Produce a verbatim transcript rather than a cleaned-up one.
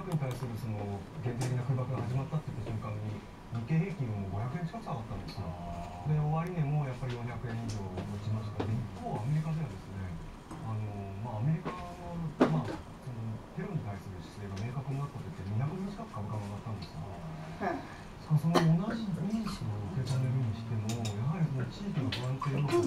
額に対するその限定的な空爆が始まったって言った瞬間に日経平均もごひゃくえん近く下がったんですよ。で終値もやっぱりよんひゃくえん以上落ちました。で一方アメリカではですね、あのまあアメリカのまあそのテロに対する姿勢が明確になったといってにひゃくえん近く株価が上がったんですよ。その同じニュースを受け止めるにしてもやはりその地域の不安定要素